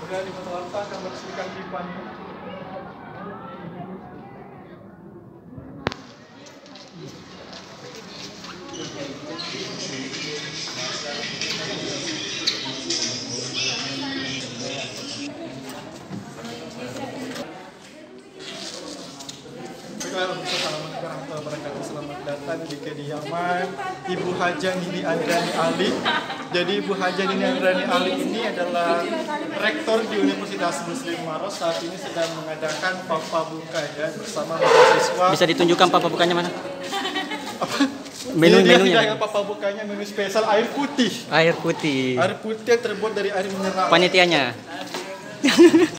Kemudian di Matawarta akan bersihkan pipanya. Selamat datang di kediaman Ibu Haja Nini Andrani Ali. Jadi Ibu Haja Nini Andrani Ali ini adalah rektor di Universitas Muslim Maros. Saat ini sedang mengadakan papa buka ya bersama mahasiswa. Bisa ditunjukkan papa bukanya mana? Apa? Menu-menunya. Papa bukanya menu spesial air putih. Air putih. Air putih yang terbuat dari air mineral. Panitianya.